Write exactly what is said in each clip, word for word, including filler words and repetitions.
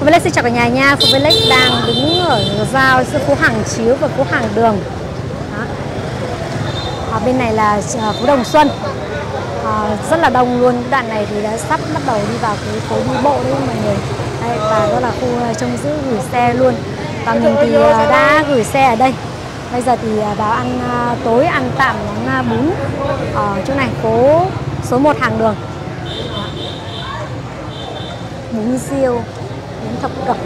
Phú Lê xin chào cả nhà nha. Phú Lê đang đứng ở giao giữa phố Hàng Chiếu và phố Hàng Đường. Đó. Ở bên này là phố Đồng Xuân. À, rất là đông luôn. Đoạn này thì đã sắp bắt đầu đi vào cái phố đi bộ đấy mọi người. Đây, và đó là khu trông giữ gửi xe luôn. Và mình thì đã gửi xe ở đây. Bây giờ thì vào ăn tối, ăn tạm món bún ở chỗ này, phố số một Hàng Đường. Bún riêu, bún thập cẩm.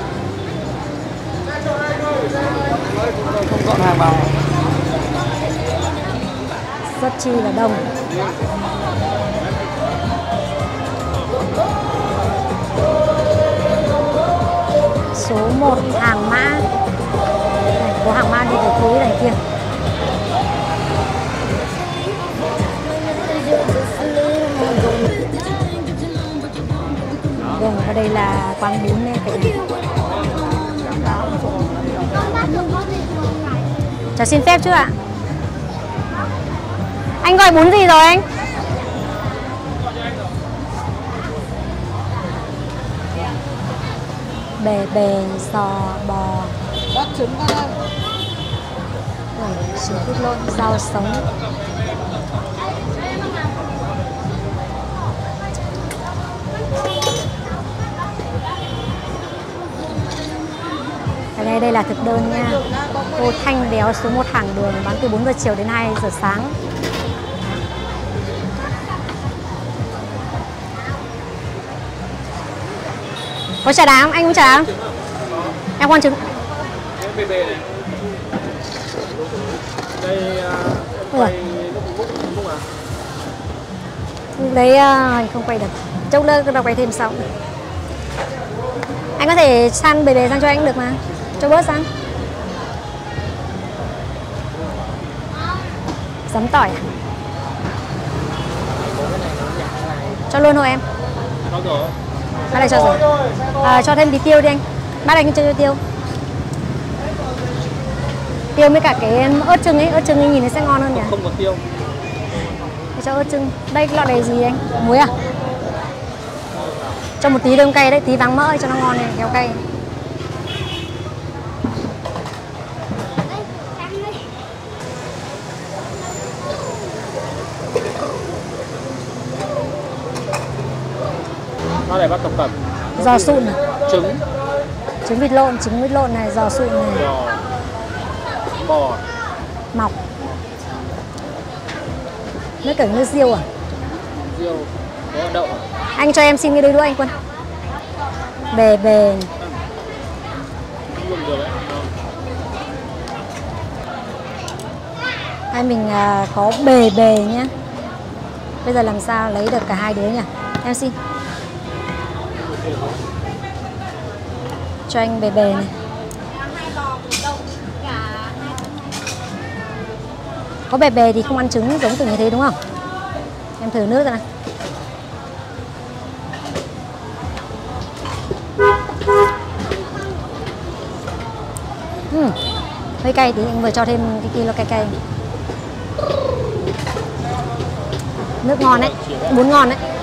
Không dọn hàng vào. Rất chi là đông. Số một Hàng Mã. Này, phố Hàng Mã đi về cuối này kia. Vâng, và đây là quán bún này cả nhà. Cháu xin phép chứ ạ? Anh gọi bún gì rồi anh? Bề bề, giò, bò. Bát trứng ăn. Trứng cút lộn, rau sống. Đây, đây là thực đơn nha. Cô Thanh Béo số một Hàng Đường bán từ bốn giờ chiều đến hai giờ sáng. Có trà đá không? Anh uống trà không? Em con trứng. Đấy anh không quay được. Chốc nữa nó quay thêm sau. Anh có thể san bề bề sang cho anh được mà. Cho bớt sang. Giấm tỏi à? Cho luôn thôi em. Bác này cho rồi. À, cho thêm tí tiêu đi anh. Bác anh cho tiêu. Tiêu với cả cái ớt chưng ấy, ớt chưng ấy nhìn nó sẽ ngon hơn nhỉ? Không có tiêu. Cho ớt chưng. Đây cái lọ này gì anh? Muối à? Cho một tí đơm cay đấy, tí vắng mỡ cho nó ngon này, kéo cay. Nó này bát thập cẩm. Giò sụn à? Trứng. Trứng vịt lộn, trứng vịt lộn này, giò sụn này. Giò. Bò. Mọc. Nước cẩn nước riêu à? Riêu. Có đậu. Anh cho em xin cái đôi đũa anh Quân. Bề bề. Hai mình à, có bề bề nhé. Bây giờ làm sao lấy được cả hai đứa nhỉ? Em xin. Cho anh bề bề này. Có bề bề thì không ăn trứng giống kiểu như thế đúng không? Em thử nước ra nào. Uhm, hơi cay tí, anh vừa cho thêm cái kia là cay cay. Nước ngon đấy, bún ngon đấy.